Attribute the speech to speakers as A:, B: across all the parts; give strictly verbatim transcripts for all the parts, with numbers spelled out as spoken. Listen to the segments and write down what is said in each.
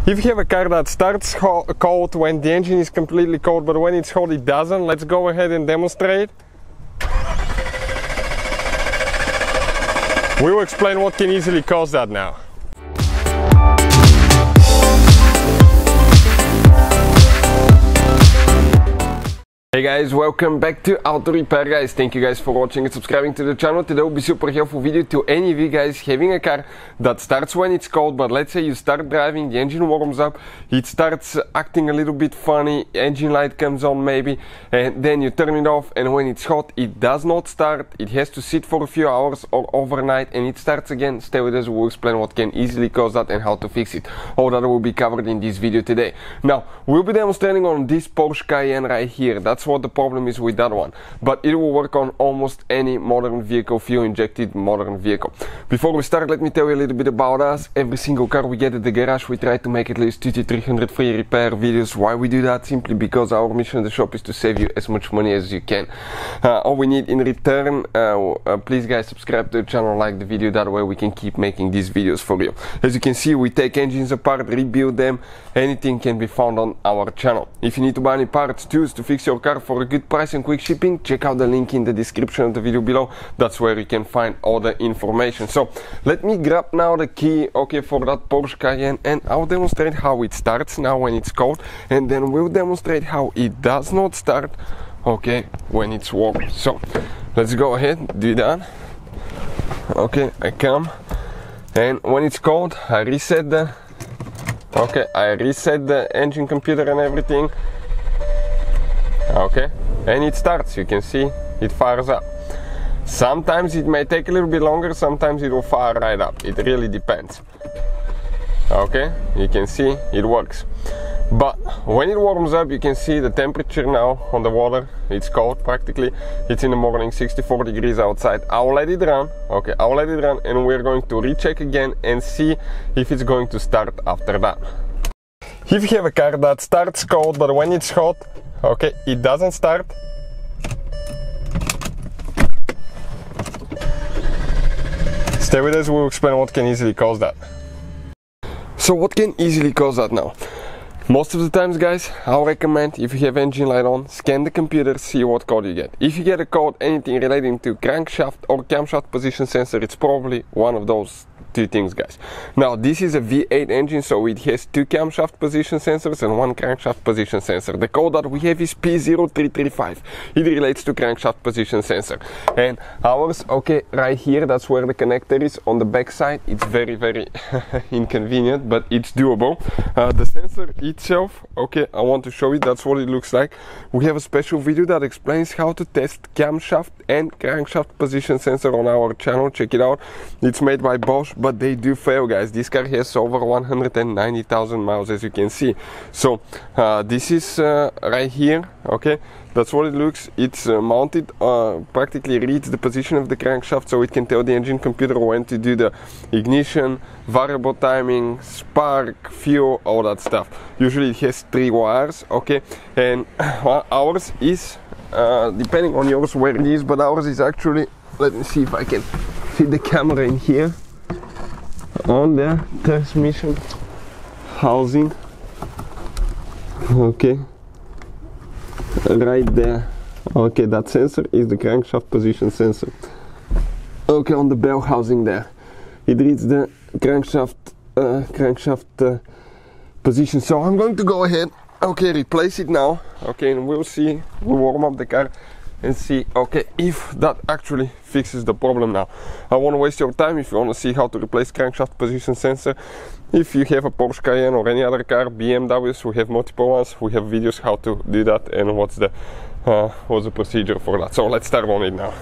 A: If you have a car that starts cold when the engine is completely cold, but when it's hot it doesn't, let's go ahead and demonstrate. We will explain what can easily cause that now. Hey guys, welcome back to Auto Repair guys. Thank you guys for watching and subscribing to the channel. Today will be super helpful video to any of you guys having a car that starts when it's cold, but let's say you start driving, the engine warms up, it starts acting a little bit funny, engine light comes on maybe, and then you turn it off, and when it's hot it does not start, it has to sit for a few hours or overnight and it starts again. Stay with us, we'll explain what can easily cause that and how to fix it. All that will be covered in this video today. Now, we'll be demonstrating on this Porsche Cayenne right here. That's what the problem is with that one, but it will work on almost any modern vehicle, fuel injected modern vehicle. Before we start, let me tell you a little bit about us. Every single car we get at the garage, we try to make at least two to three hundred free repair videos. Why we do that? Simply because our mission in the shop is to save you as much money as you can. Uh, all we need in return, uh, uh, please guys subscribe to the channel, like the video, that way we can keep making these videos for you. As you can see, we take engines apart, rebuild them, anything can be found on our channel. If you need to buy any parts, tools to fix your car for a good price and quick shipping, check out the link in the description of the video below. That's where you can find all the information. So let me grab now the key, okay, for that Porsche Cayenne, and I'll demonstrate how it starts now when it's cold, and then we'll demonstrate how it does not start, okay, when it's warm. So let's go ahead, do that. Okay, I come, and when it's cold I reset the okay I reset the engine computer and everything. Okay, and it starts. You can see it fires up. Sometimes it may take a little bit longer, sometimes it will fire right up. It really depends. Okay, you can see it works. But when it warms up, you can see the temperature now on the water. It's cold practically. It's in the morning, sixty-four degrees outside. I'll let it run. Okay, I'll let it run, and we're going to recheck again and see if it's going to start after that. If you have a car that starts cold, but when it's hot, okay, it doesn't start. Stay with us, we'll explain what can easily cause that. So what can easily cause that now? Most of the times guys, I'll recommend, if you have engine light on, scan the computer, see what code you get. If you get a code anything relating to crankshaft or camshaft position sensor, it's probably one of those two things guys. Now this is a V eight engine, so it has two camshaft position sensors and one crankshaft position sensor. The code that we have is P zero three three five. It relates to crankshaft position sensor, and ours, okay, right here, that's where the connector is on the back side. It's very very inconvenient, but it's doable. Uh, the sensor itself, okay, I want to show you. That's what it looks like. We have a special video that explains how to test camshaft and crankshaft position sensor on our channel. Check it out. It's made by Bosch, but they do fail guys. This car has over one hundred ninety thousand miles, as you can see. So uh, this is uh, right here, okay, that's what it looks. It's uh, mounted, uh, practically reads the position of the crankshaft, so it can tell the engine computer when to do the ignition, variable timing, spark, fuel, all that stuff. Usually it has three wires, okay, and uh, ours is uh, depending on yours where it is, but ours is actually, let me see if I can fit the camera in here, on the transmission housing, okay, right there. Okay, that sensor is the crankshaft position sensor. Okay, on the bell housing there, it reads the crankshaft uh, crankshaft uh, position. So I'm going to go ahead, okay, replace it now, okay, and we'll see, we'll warm up the car and see, okay, if that actually fixes the problem. Now, I won't waste your time. If you want to see how to replace crankshaft position sensor, if you have a Porsche Cayenne or any other car, B M Ws, we have multiple ones, we have videos how to do that and what's the uh, what's the procedure for that. So let's start on it now.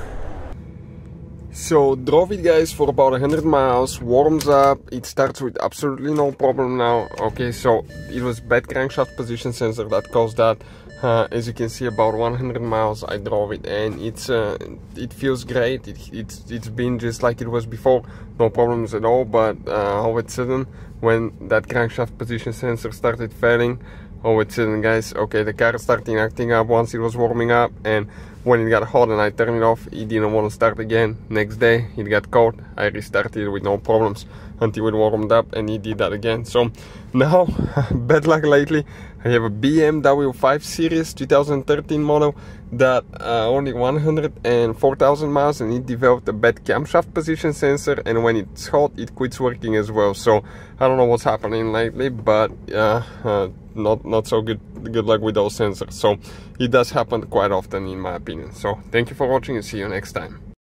A: So drove it guys for about one hundred miles, warms up, it starts with absolutely no problem now. Okay, so it was bad crankshaft position sensor that caused that. Uh, as you can see, about one hundred miles I drove it, and it's uh, it feels great. It, it's it's been just like it was before, no problems at all. But uh, all of a sudden, when that crankshaft position sensor started failing, all of a sudden, guys, okay, the car started acting up once it was warming up, and when it got hot and I turned it off, it didn't want to start again. Next day it got cold, I restarted it with no problems until it warmed up, and it did that again. So now, bad luck lately. I have a B M W five Series two thousand thirteen model that uh, only one hundred four thousand miles, and it developed a bad camshaft position sensor, and when it's hot it quits working as well. So I don't know what's happening lately, but uh, uh, not not so good good luck with those sensors. So it does happen quite often in my opinion. So thank you for watching and see you next time.